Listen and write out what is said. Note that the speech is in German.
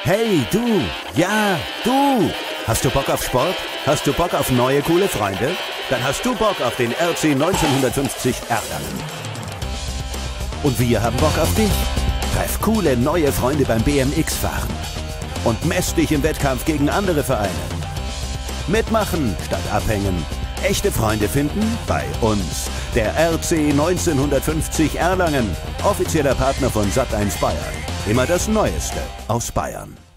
Hey, du! Ja, du! Hast du Bock auf Sport? Hast du Bock auf neue, coole Freunde? Dann hast du Bock auf den RC 1950 Erlangen. Und wir haben Bock auf dich. Treff coole, neue Freunde beim BMX-Fahren. Und mess dich im Wettkampf gegen andere Vereine. Mitmachen statt abhängen. Echte Freunde finden bei uns. Der RC 1950 Erlangen. Offizieller Partner von Sat.1 Bayern. Immer das Neueste aus Bayern.